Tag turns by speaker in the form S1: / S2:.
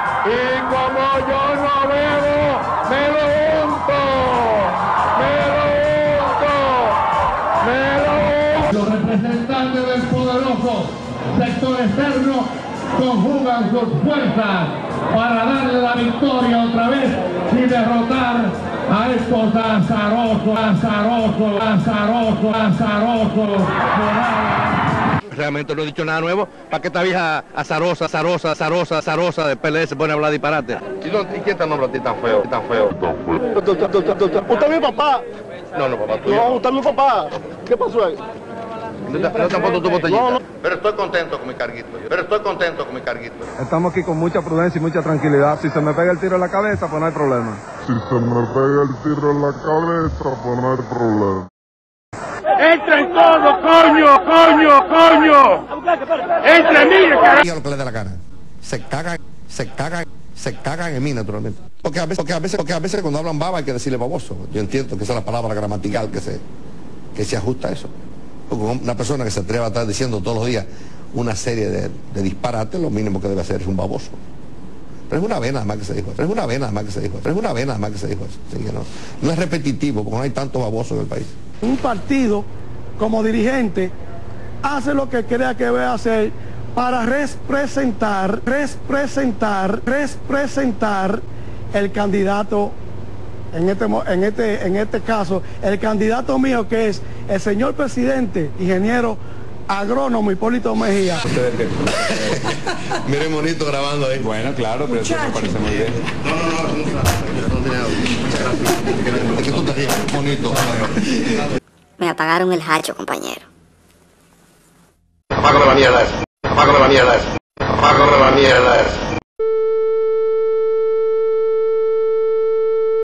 S1: Y como yo no bebo, me lo unto, Los representantes del poderoso sector externo conjugan sus fuerzas para darle la victoria otra vez y derrotar a estos azarosos morales.
S2: Realmente no he dicho nada nuevo. ¿Para qué esta vieja azarosa de PLS se pone a hablar disparate? ¿Y quién te nombra a ti tan feo?
S3: ¿Usted es mi papá?
S2: No, papá tuyo.
S3: No, usted es mi papá. ¿Qué pasó ahí?
S2: No tampoco tu botellita.
S3: No.
S2: Pero estoy contento con mi carguito.
S4: Estamos aquí con mucha prudencia y mucha tranquilidad. Si se me pega el tiro en la cabeza, pues no hay problema.
S1: ¡Entren todos, coño! ¡Entre mí, carajo!
S2: Lo que le dé la gana. Se cagan en mí, naturalmente. Porque a veces cuando hablan baba hay que decirle baboso. Yo entiendo que esa es la palabra gramatical que se ajusta a eso. Porque una persona que se atreva a estar diciendo todos los días una serie de disparates, lo mínimo que debe hacer es un baboso. Pero es una vez nada más que se dijo. Sí, que no es repetitivo, porque no hay tantos babosos en el país.
S3: Un partido, como dirigente, hace lo que crea que debe hacer para representar el candidato, en este caso, el candidato mío, que es el señor presidente, ingeniero agrónomo Hipólito Mejía.
S2: Miren bonito grabando ahí.
S5: Bueno, claro, pero eso me parece muy bien.
S2: No tiene audio. Muchas gracias. Es que tú te ríes bonito.
S6: Me apagaron el hacho, compañero.
S2: Apágame la mierda esa.